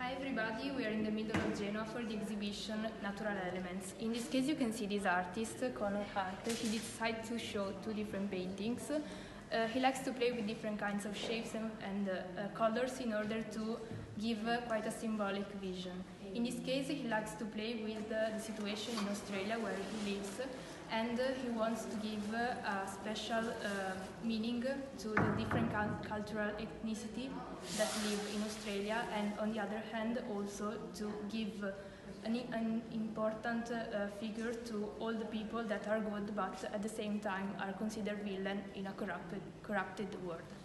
Hi everybody, we are in the middle of Genoa for the exhibition Natural Elements. In this case you can see this artist, Conor Hunter. He decided to show two different paintings. He likes to play with different kinds of shapes and colors in order to give quite a symbolic vision. In this case he likes to play with the situation in Australia where he lives, and he wants to give a special meaning to the different cultural ethnicity that live in Australia, and on the other hand also to give an important figure to all the people that are good but at the same time are considered villain in a corrupted world.